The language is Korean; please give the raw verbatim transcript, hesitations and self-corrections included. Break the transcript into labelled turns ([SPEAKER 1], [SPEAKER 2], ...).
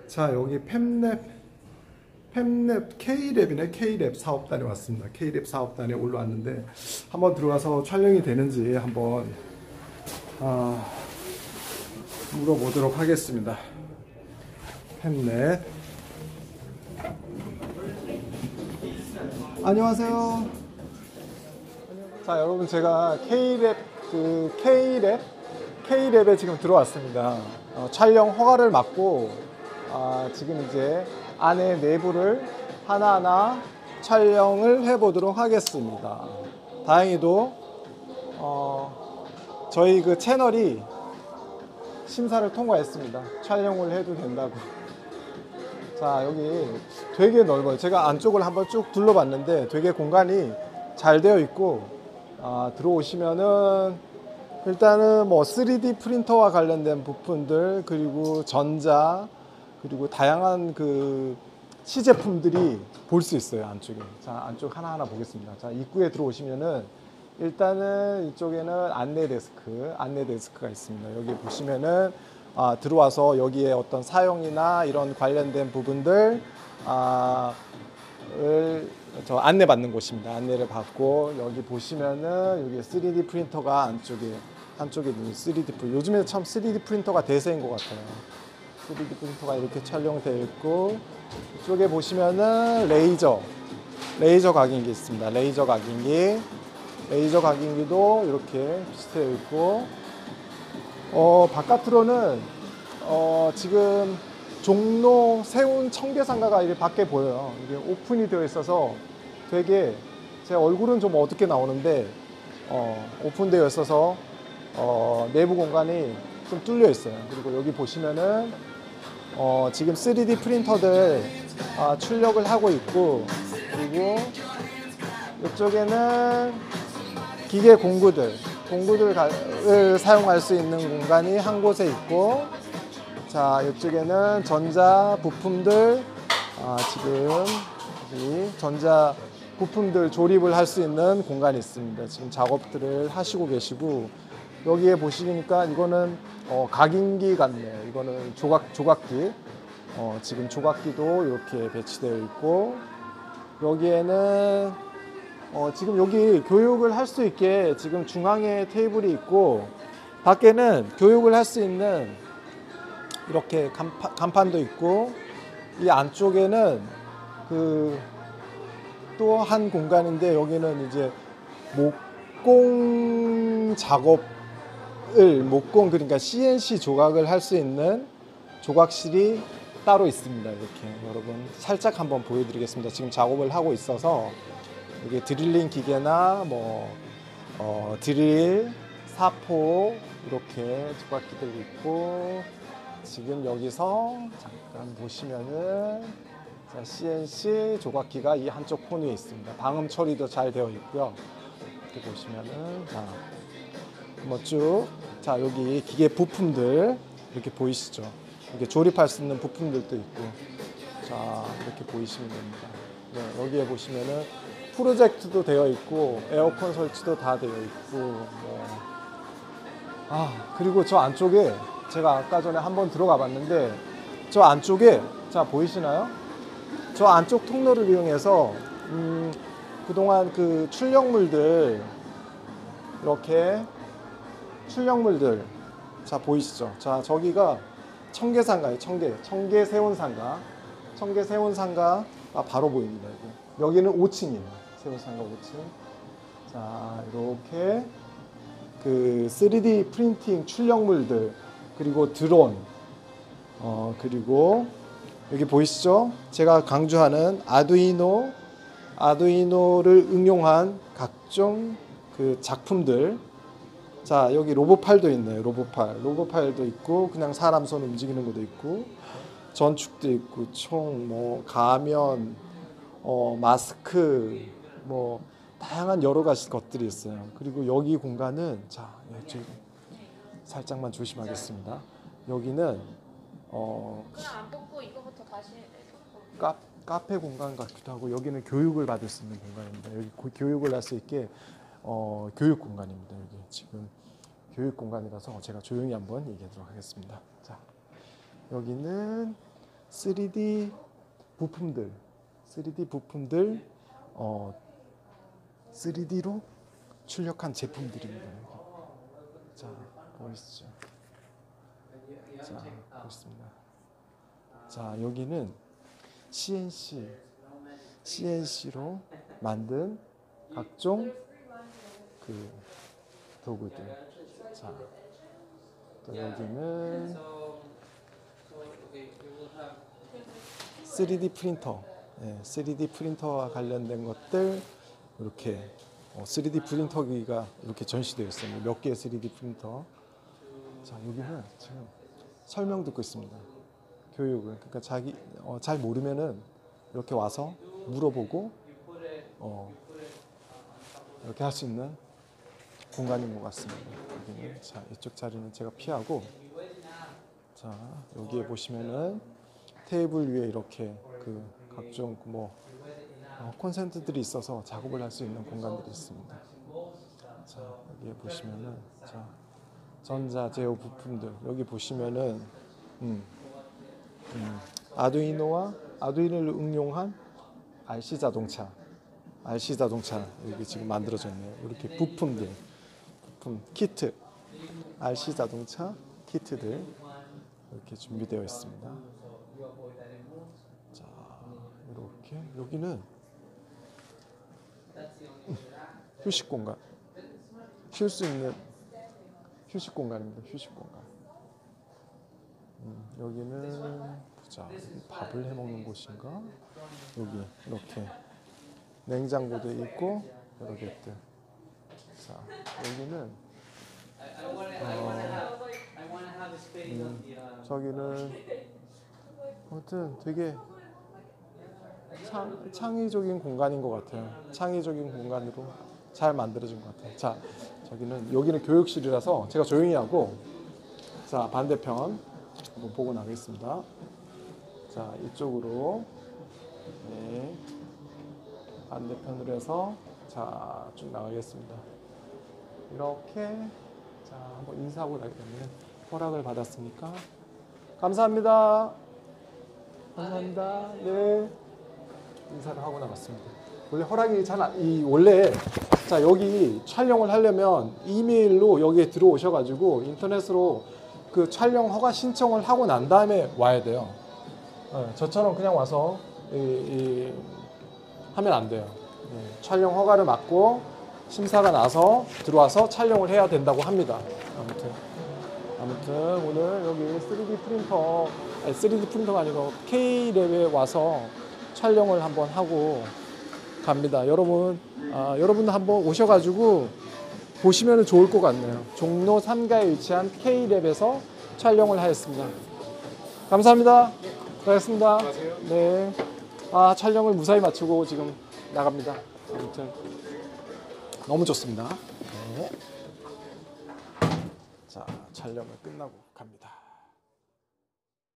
[SPEAKER 1] 자, 여기 팹랩, 팹랩, K랩이네. K랩 사업단에 왔습니다. K랩 사업단에 올라왔는데 한번 들어가서 촬영이 되는지 한번 아, 물어보도록 하겠습니다. 팹랩. 안녕하세요. 자, 여러분, 제가 K랩, 그 K랩, K랩에 지금 들어왔습니다. 어, 촬영 허가를 받고 아, 지금 이제 안에 내부를 하나하나 촬영을 해보도록 하겠습니다. 다행히도 어, 저희 그 채널이 심사를 통과했습니다. 촬영을 해도 된다고. 자, 여기 되게 넓어요. 제가 안쪽을 한번 쭉 둘러봤는데 되게 공간이 잘 되어 있고, 아, 들어오시면은 일단은 뭐 쓰리디 프린터와 관련된 부품들, 그리고 전자, 그리고 다양한 그 시제품들이 볼 수 있어요, 안쪽에. 자, 안쪽 하나하나 보겠습니다. 자, 입구에 들어오시면은 일단은 이쪽에는 안내 데스크, 안내 데스크가 있습니다. 여기 보시면은 아, 들어와서 여기에 어떤 사용이나 이런 관련된 부분들 아, 을 저 안내 받는 곳입니다. 안내를 받고, 여기 보시면은 여기 쓰리디 프린터가 안쪽에 한쪽에 있는 쓰리디 프린터. 요즘에 참 쓰리디 프린터가 대세인 것 같아요. 쓰리디 프린터가 이렇게 촬영되어 있고, 이쪽에 보시면은 레이저, 레이저 각인기 있습니다. 레이저 각인기, 레이저 각인기도 이렇게 비치되어 있고, 어, 바깥으로는 어, 지금 종로 세운 청계상가가 이렇게 밖에 보여요. 이게 오픈이 되어 있어서 되게, 제 얼굴은 좀 어둡게 나오는데 어, 오픈되어 있어서 어, 내부 공간이 좀 뚫려 있어요. 그리고 여기 보시면은 어, 지금 쓰리디 프린터들 아, 출력을 하고 있고, 그리고 이쪽에는 기계 공구들, 공구들을 사용할 수 있는 공간이 한 곳에 있고, 자, 이쪽에는 전자 부품들, 아, 지금 이 전자 부품들 조립을 할 수 있는 공간이 있습니다. 지금 작업들을 하시고 계시고, 여기에 보시니까 이거는 어, 각인기 같네요. 이거는 조각, 조각기. 어, 지금 조각기도 이렇게 배치되어 있고, 여기에는 어, 지금 여기 교육을 할 수 있게 지금 중앙에 테이블이 있고, 밖에는 교육을 할 수 있는 이렇게 간판, 간판도 있고, 이 안쪽에는 그 또 한 공간인데, 여기는 이제 목공 작업을, 목공, 그러니까 씨엔씨 조각을 할 수 있는 조각실이 따로 있습니다. 이렇게 여러분 살짝 한번 보여드리겠습니다. 지금 작업을 하고 있어서 이게 드릴링 기계나 뭐 어, 드릴, 사포 이렇게 조각기들이 있고, 지금 여기서 잠깐 보시면은 자, 씨엔씨 조각기가 이 한쪽 코너에 있습니다. 방음 처리도 잘 되어 있고요. 이렇게 보시면은 자, 뭐 쭉, 자, 여기 기계 부품들 이렇게 보이시죠? 이렇게 조립할 수 있는 부품들도 있고, 자, 이렇게 보이시면 됩니다. 네, 여기에 보시면은 프로젝트도 되어 있고, 에어컨 설치도 다 되어 있고, 뭐. 아, 그리고 저 안쪽에 제가 아까 전에 한번 들어가 봤는데, 저 안쪽에, 자, 보이시나요? 저 안쪽 통로를 이용해서 음, 그동안 그 출력물들, 이렇게 출력물들, 자, 보이시죠? 자, 저기가 청계상가예요. 청계, 청계 세운상가, 청계 세운상가 아, 바로 보입니다. 여기. 여기는 오 층이에요. 세운상가 오 층. 자, 이렇게 그 쓰리디 프린팅 출력물들, 그리고 드론, 어, 그리고 여기 보이시죠? 제가 강조하는 아두이노, 아두이노를 응용한 각종 그 작품들. 자, 여기 로봇팔도 있네요. 로봇팔, 로봇팔도 있고, 그냥 사람 손 움직이는 것도 있고, 전축도 있고, 총, 뭐 가면, 어, 마스크, 뭐 다양한 여러 가지 것들이 있어요. 그리고 여기 공간은, 자, 예, 살짝만 조심하겠습니다. 여기는 어,
[SPEAKER 2] 그냥 안 뽑고 이거부터 다시
[SPEAKER 1] 카, 카페 공간 같기도 하고, 여기는 교육을 받을 수 있는 공간입니다. 여기 고, 교육을 할 수 있게 어, 교육 공간입니다. 여기 지금 교육 공간이라서 제가 조용히 한번 얘기하도록 하겠습니다. 자, 여기는 쓰리디 부품들, 쓰리디 부품들 어, 쓰리디로 출력한 제품들입니다. 자, 보이시죠? 자, 보겠습니다. 자, 여기는 씨엔씨, 씨엔씨로 만든 각종 그 도구들. 자, 또 여기는 쓰리디 프린터, 네, 쓰리디 프린터와 관련된 것들 이렇게 어, 쓰리디 프린터기가 이렇게 전시되어 있습니다. 몇 개의 쓰리디 프린터. 자, 여기는 지금 설명 듣고 있습니다. 교육을. 그러니까 자기 어, 잘 모르면은 이렇게 와서 물어보고 어, 이렇게 할 수 있는 공간인 것 같습니다. 여기는 자, 이쪽 자리는 제가 피하고 자, 여기에 보시면은 테이블 위에 이렇게 그 각종 뭐 어, 콘센트들이 있어서 작업을 할 수 있는 공간들이 있습니다. 자, 여기에 보시면은 자, 전자 제어 부품들 여기 보시면은 음, 음, 아두이노와 아두이노를 응용한 알씨 자동차, 알씨 자동차 여기 지금 만들어졌네요. 이렇게 부품들, 부품 키트, 알씨 자동차 키트들 이렇게 준비되어 있습니다. 자, 이렇게 여기는 휴식 공간, 쉴 수 있는 휴식 공간입니다. 휴식 공간. 음, 여기는 보자, 밥을 해 먹는 곳인가? 여기 이렇게 냉장고도 있고 여러 개들. 자, 여기는 어, 음, 저기는 아무튼 되게 창, 창의적인 공간인 것 같아요. 창의적인 공간으로 잘 만들어진 것 같아요. 자, 저기는 여기는 교육실이라서 제가 조용히 하고 자, 반대편 한번 보고 나가겠습니다. 자, 이쪽으로 네, 반대편으로 해서 자, 쭉 나가겠습니다. 이렇게 자, 한번 인사하고 나가겠네요. 허락을 받았으니까 감사합니다. 감사합니다. 네, 인사를 하고 나갔습니다. 원래 허락이 잘 안, 이 원래 자, 여기 촬영을 하려면 이메일로 여기에 들어오셔가지고 인터넷으로 그 촬영 허가 신청을 하고 난 다음에 와야 돼요. 네, 저처럼 그냥 와서 이, 이, 하면 안 돼요. 네, 촬영 허가를 받고 심사가 나서 들어와서 촬영을 해야 된다고 합니다. 아무튼 아무튼 오늘 여기 쓰리디 프린터, 아니 쓰리디 프린터가 아니고 K랩에 와서 촬영을 한번 하고 갑니다. 여러분, 아, 여러분도 한번 오셔가지고 보시면 좋을 것 같네요. 종로 삼 가에 위치한 K랩에서 촬영을 하였습니다. 감사합니다. 고맙습니다. 네. 아, 촬영을 무사히 마치고 지금 나갑니다. 아무튼 너무 좋습니다. 네. 자, 촬영을 끝나고 갑니다.